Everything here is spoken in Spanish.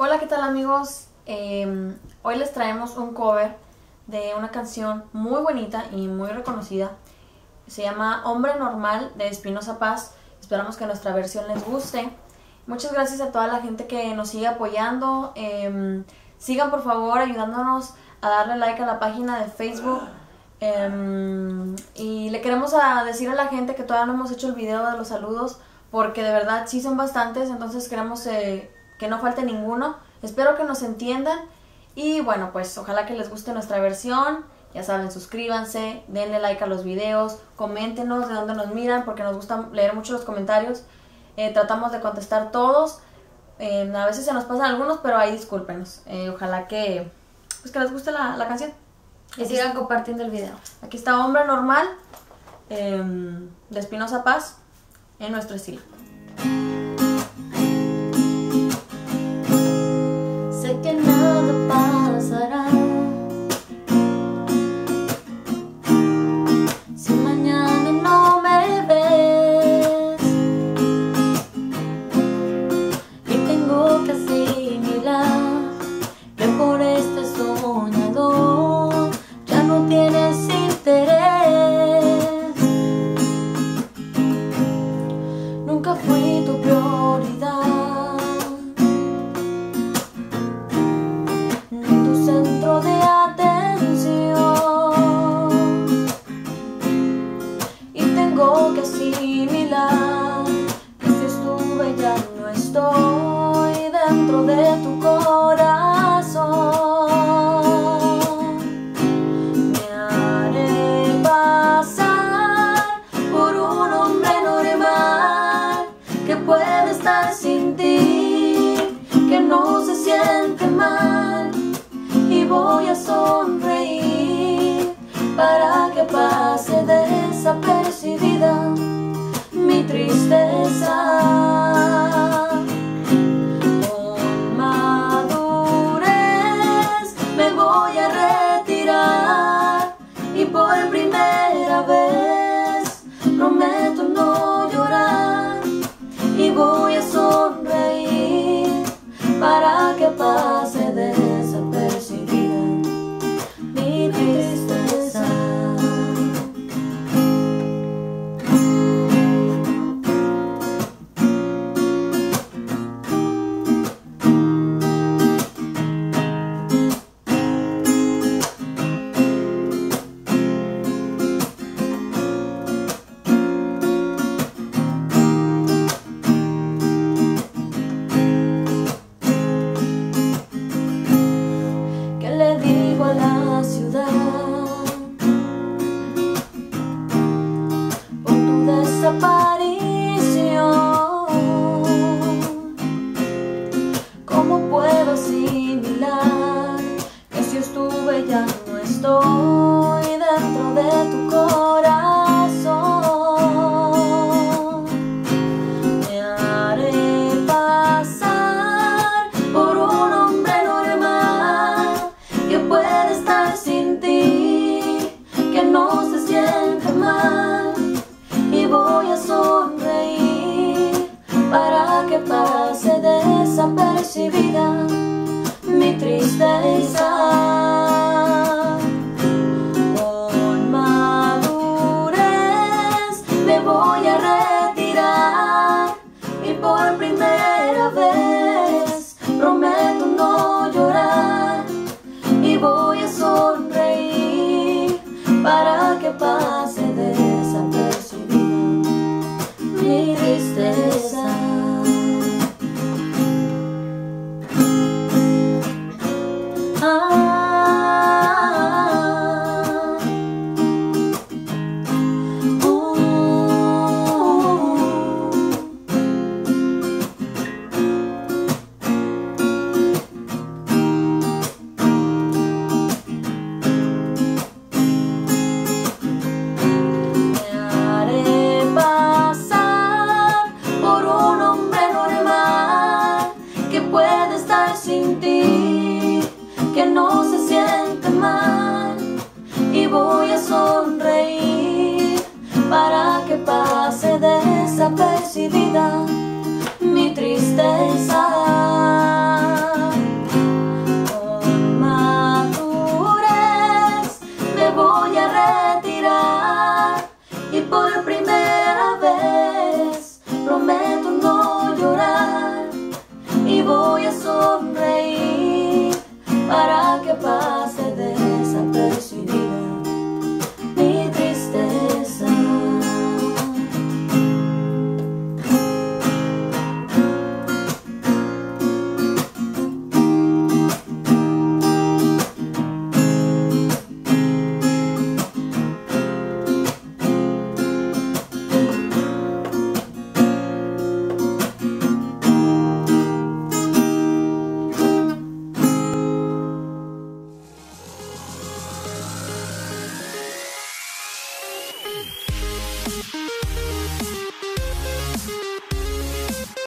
Hola, ¿qué tal amigos? Hoy les traemos un cover de una canción muy bonita y muy reconocida. Se llama Hombre Normal de Espinoza Paz. Esperamos que nuestra versión les guste. Muchas gracias a toda la gente que nos sigue apoyando. Sigan por favor ayudándonos a darle like a la página de Facebook. Y le queremos decir a la gente que todavía no hemos hecho el video de los saludos, porque de verdad sí son bastantes, entonces queremos que no falte ninguno. Espero que nos entiendan y bueno, pues ojalá que les guste nuestra versión. Ya saben, suscríbanse, denle like a los videos, coméntenos de dónde nos miran, porque nos gusta leer mucho los comentarios. Tratamos de contestar todos. A veces se nos pasan algunos, pero ahí discúlpenos. Ojalá que les guste la canción. Y sigan compartiendo el video. Aquí está Hombre Normal de Espinoza Paz en nuestro estilo. Sé que nada pasará si mañana no me ves, y tengo que asimilar que por este soñador ya no tienes interés. Nunca fui tu prioridad, centro de atención, y tengo que asimilar que si estuve ya no estoy dentro de tu corazón. Me haré pasar por un hombre normal que puede estar sin ti, que no se siente mal, y voy a sonreír para que pase desapercibida mi tristeza. Con madurez me voy a retirar y por primera vez prometo no llorar, y voy a sonreír para que pase desapercibida mi tristeza. ¿Qué le digo a la ciudad por tu desaparición? ¿Cómo puedo asimilar que si estuve ya no estoy dentro de tu corazón? Me haré pasar por un hombre normal que puede estar sin ti, que no se siente mal, y voy a sonreír para que pase desapercibida mi tristeza. Con madurez me voy a retirar y por primera vez prometo no llorar, y voy a sonreír para que pase desapercibida mi tristeza. Ah. Bye.